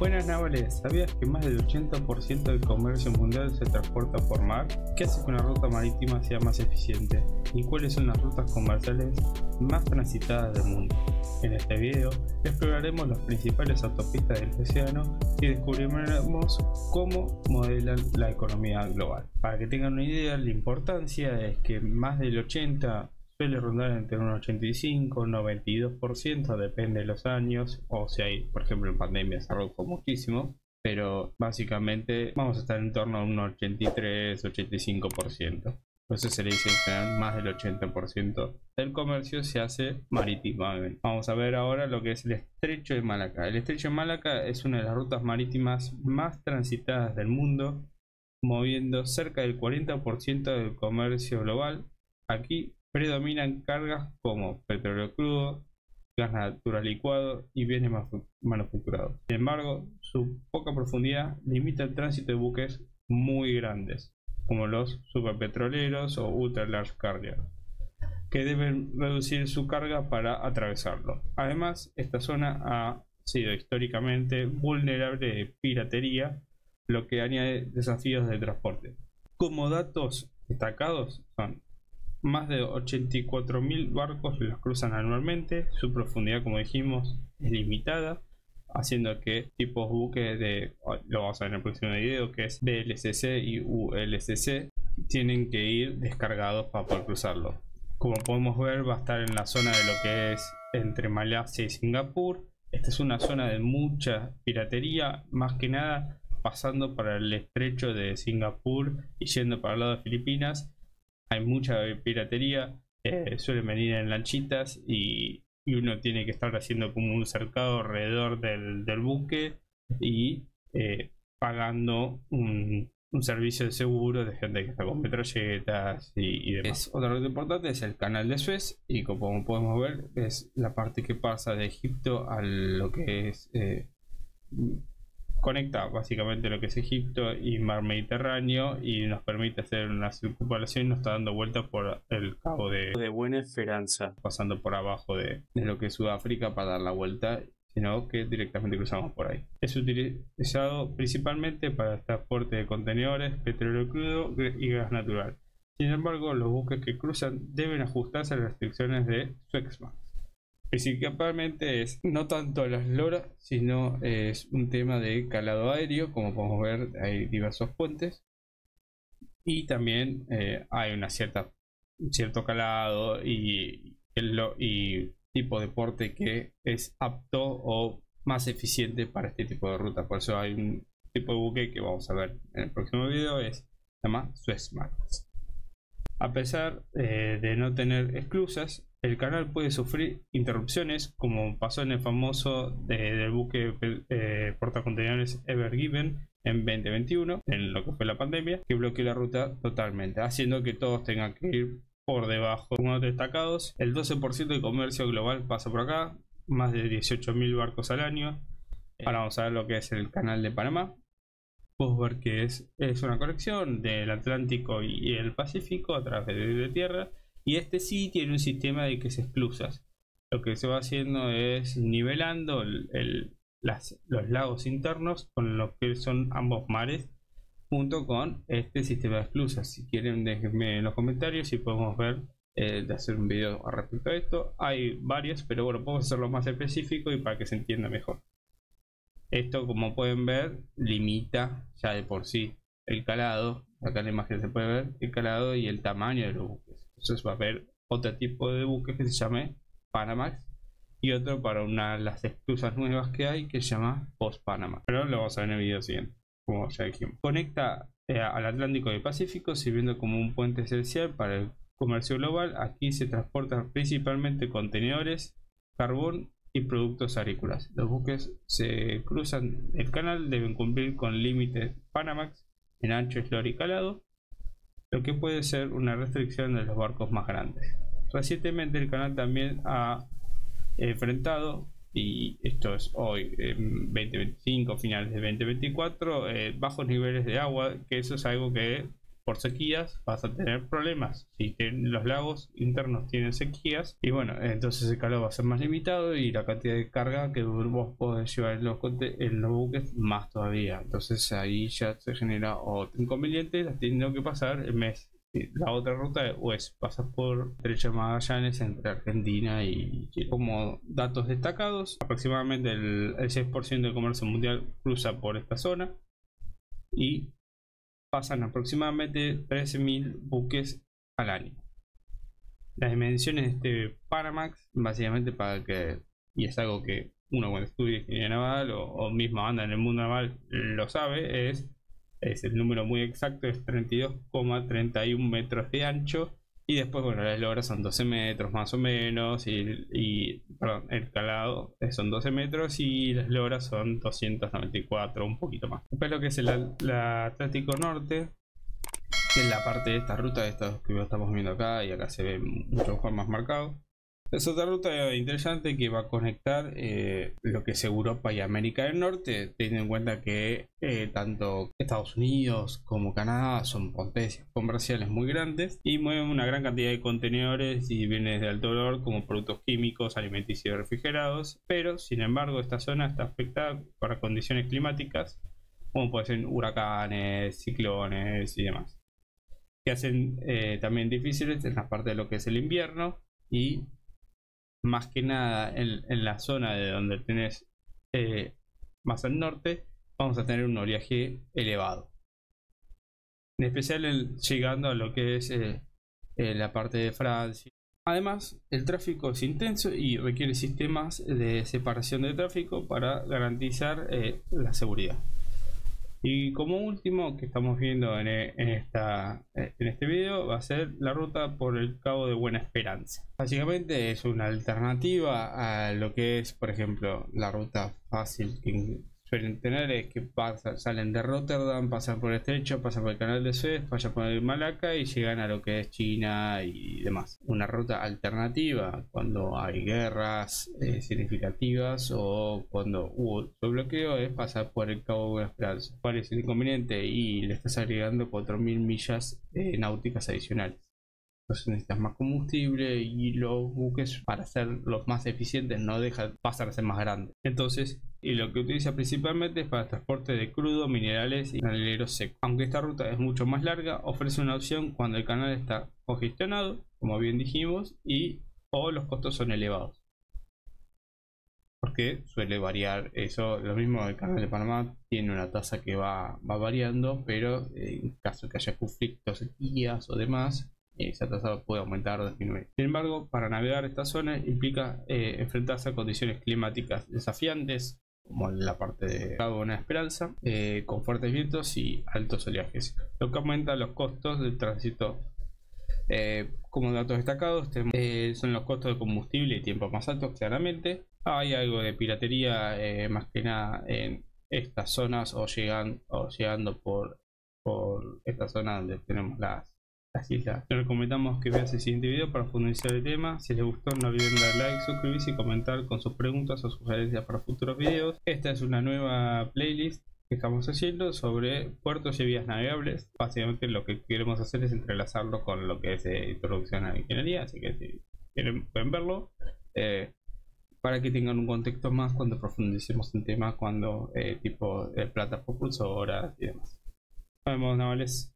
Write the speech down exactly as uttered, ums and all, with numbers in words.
Buenas navales, ¿sabías que más del ochenta por ciento del comercio mundial se transporta por mar? ¿Qué hace que una ruta marítima sea más eficiente? ¿Y cuáles son las rutas comerciales más transitadas del mundo? En este video exploraremos las principales autopistas del océano y descubriremos cómo modelan la economía global. Para que tengan una idea, la importancia es que más del ochenta por ciento suele rondar entre un ochenta y cinco y noventa y dos por ciento, depende de los años, o si hay, por ejemplo, en pandemia se redujo muchísimo, pero básicamente vamos a estar en torno a un ochenta y tres ochenta y cinco por ciento. Entonces se le dice que más del ochenta por ciento del comercio se hace marítimamente. Vamos a ver ahora lo que es el estrecho de Malaca. El estrecho de Malaca es una de las rutas marítimas más transitadas del mundo, moviendo cerca del cuarenta por ciento del comercio global. Aquí predominan cargas como petróleo crudo, gas natural licuado y bienes manufacturados. Sin embargo, su poca profundidad limita el tránsito de buques muy grandes, como los superpetroleros o ultra large carrier, que deben reducir su carga para atravesarlo. Además, esta zona ha sido históricamente vulnerable de piratería, lo que añade desafíos de transporte. Como datos destacados son: más de ochenta y cuatro mil barcos los cruzan anualmente. Su profundidad, como dijimos, es limitada, haciendo que tipos buques de, lo vamos a ver en el próximo video, que es V L C C y U L C C, tienen que ir descargados para poder cruzarlo. Como podemos ver, va a estar en la zona de lo que es entre Malasia y Singapur. Esta es una zona de mucha piratería, más que nada pasando para el estrecho de Singapur y yendo para el lado de Filipinas. Hay mucha piratería, eh, suelen venir en lanchitas y, y uno tiene que estar haciendo como un cercado alrededor del, del buque y eh, pagando un, un servicio de seguro de gente que está con metralletas y, y demás. Es, otra ruta importante es el canal de Suez, y como podemos ver es la parte que pasa de Egipto a lo que es... Eh, conecta básicamente lo que es Egipto y mar Mediterráneo y nos permite hacer una circunvalación y nos está dando vuelta por el cabo de, de Buena Esperanza, pasando por abajo de, de lo que es Sudáfrica para dar la vuelta, sino que directamente cruzamos por ahí. Es utilizado principalmente para el transporte de contenedores, petróleo crudo y gas natural. Sin embargo, los buques que cruzan deben ajustarse a las restricciones de Suezmax. Principalmente es no tanto las loras, sino es un tema de calado aéreo. Como podemos ver, hay diversos puentes y también eh, hay una cierta cierto calado y, y tipo de porte que es apto o más eficiente para este tipo de ruta. Por eso hay un tipo de buque que vamos a ver en el próximo video, es se llama Suezmax. A pesar eh, de no tener esclusas, el canal puede sufrir interrupciones, como pasó en el famoso de, del buque eh, portacontenedores Ever Given en veinte veintiuno, en lo que fue la pandemia, que bloqueó la ruta totalmente, haciendo que todos tengan que ir por debajo. Como destacados, el doce por ciento del comercio global pasa por acá, más de dieciocho mil barcos al año. Ahora vamos a ver lo que es el canal de Panamá. Podemos ver que es, es una conexión del Atlántico y el Pacífico a través de, de tierra. Y este sí tiene un sistema de que se esclusas. Lo que se va haciendo es nivelando el, el, las, los lagos internos con lo que son ambos mares, junto con este sistema de esclusas. Si quieren, déjenme en los comentarios si podemos ver eh, de hacer un video al respecto a esto. Hay varios, pero bueno, podemos hacerlo más específico y para que se entienda mejor. Esto, como pueden ver, limita ya de por sí el calado. Acá en la imagen se puede ver el calado y el tamaño de los buques. Entonces va a haber otro tipo de buque que se llame Panamax y otro para una de las esclusas nuevas que hay que se llama Post Panama, pero lo vamos a ver en el video siguiente. Como ya dijimos, conecta eh, al Atlántico y el Pacífico, sirviendo como un puente esencial para el comercio global. Aquí se transportan principalmente contenedores, carbón y productos agrícolas. Los buques se cruzan el canal deben cumplir con límites Panamax en ancho, eslora y calado, lo que puede ser una restricción de los barcos más grandes. Recientemente el canal también ha enfrentado, y esto es hoy en veinte veinticinco, finales de veinte veinticuatro, eh, bajos niveles de agua, que eso es algo que por sequías vas a tener problemas. Si los lagos internos tienen sequías, y bueno, entonces el calor va a ser más limitado y la cantidad de carga que vos podés llevar en los, en los buques más todavía. Entonces ahí ya se genera otro inconveniente, teniendo que pasar el mes. La otra ruta es pasar por Estrecho de Magallanes entre Argentina y Chile. Como datos destacados, aproximadamente el, el seis por ciento del comercio mundial cruza por esta zona y pasan aproximadamente trece mil buques al año. Las dimensiones de este Panamax, básicamente para que, y es algo que uno cuando estudia ingeniería naval o, o misma anda en el mundo naval lo sabe, es Es el número muy exacto, es treinta y dos coma treinta y uno metros de ancho. Y después, bueno, las loras son doce metros más o menos. Y, y perdón, el calado son doce metros y las loras son doscientos noventa y cuatro, un poquito más. Después lo que es el, el Atlántico Norte, que es la parte de esta ruta, de estos que estamos viendo acá, y acá se ve mucho mejor más marcado. Es otra ruta interesante que va a conectar eh, lo que es Europa y América del Norte, teniendo en cuenta que eh, tanto Estados Unidos como Canadá son potencias comerciales muy grandes y mueven una gran cantidad de contenedores y bienes de alto valor como productos químicos, alimenticios y refrigerados, pero sin embargo esta zona está afectada por condiciones climáticas como pueden ser huracanes, ciclones y demás, que hacen eh, también difíciles en la parte de lo que es el invierno. Y más que nada en, en la zona de donde tenés eh, más al norte, vamos a tener un oleaje elevado, en especial el, llegando a lo que es eh, eh, la parte de Francia. Además, el tráfico es intenso y requiere sistemas de separación de tráfico para garantizar eh, la seguridad. Y como último que estamos viendo en, en, esta, en este video va a ser la ruta por el Cabo de Buena Esperanza. Básicamente es una alternativa a lo que es, por ejemplo, la ruta fácil que suelen tener, es que pasan, salen de Rotterdam, pasan por el estrecho, pasan por el canal de Suez, pasan por el Malaca y llegan a lo que es China y demás. Una ruta alternativa cuando hay guerras eh, significativas o cuando hubo su bloqueo es pasar por el Cabo de Buena Esperanza. ¿Cuál es el inconveniente? Y le estás agregando cuatro mil millas eh, náuticas adicionales. Entonces necesitas más combustible y los buques, para ser los más eficientes, no dejan pasar a ser más grandes. Entonces, y lo que utiliza principalmente es para transporte de crudo, minerales y canaleros secos. Aunque esta ruta es mucho más larga, ofrece una opción cuando el canal está congestionado, como bien dijimos, y o los costos son elevados, porque suele variar eso. Lo mismo el canal de Panamá tiene una tasa que va, va variando, pero en caso que haya conflictos, sequías o demás, esa tasa puede aumentar o disminuir. Sin embargo, para navegar esta zona implica eh, enfrentarse a condiciones climáticas desafiantes, como en la parte de Cabo de Buena Esperanza, eh, con fuertes vientos y altos oleajes, lo que aumenta los costos del tránsito. Eh, como datos destacados eh, son los costos de combustible y tiempo más altos, claramente. Hay algo de piratería, eh, más que nada en estas zonas o, llegan, o llegando por, por esta zona donde tenemos las las islas. Les recomendamos que vean el siguiente video para profundizar el tema. Si les gustó, no olviden dar like, suscribirse y comentar con sus preguntas o sugerencias para futuros videos. Esta es una nueva playlist que estamos haciendo sobre puertos y vías navegables. Básicamente lo que queremos hacer es entrelazarlo con lo que es eh, introducción a la ingeniería, así que si quieren pueden verlo, eh, para que tengan un contexto más cuando profundicemos en temas, cuando eh, tipo de plata propulsoras y demás. Nos vemos, navales.